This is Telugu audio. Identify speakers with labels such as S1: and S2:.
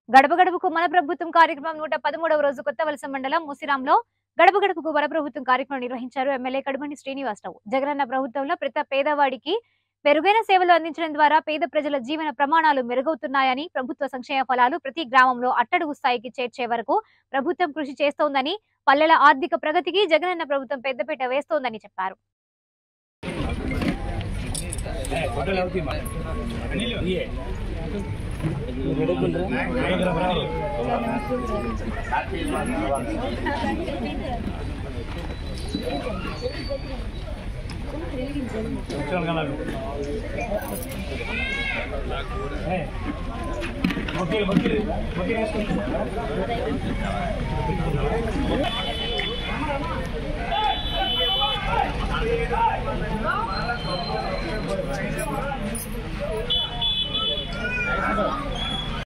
S1: గడప గడపకు మన ప్రభుత్వం కార్యక్రమం 113వ రోజు కొత్తవలస మండలం ముసిరాంలో గడప గడపకు మన ప్రభుత్వం కార్యక్రమం నిర్వహించారు. ఎమ్మెల్యే కడుబండి శ్రీనివాసరావు. జగనన్న ప్రభుత్వంలో ప్రతి పేదవాడికి మెరుగైన సేవలు అందించడం ద్వారా పేద ప్రజల జీవన ప్రమాణాలు మెరుగవుతున్నాయని, ప్రభుత్వ సంక్షేమ ఫలాలు ప్రతి గ్రామంలో అట్టడుగు స్థాయికి చేర్చే వరకు ప్రభుత్వం కృషి చేస్తోందని, పల్లెల ఆర్థిక ప్రగతికి జగనన్న ప్రభుత్వం పెద్దపీట వేస్తోందని చెప్పారు.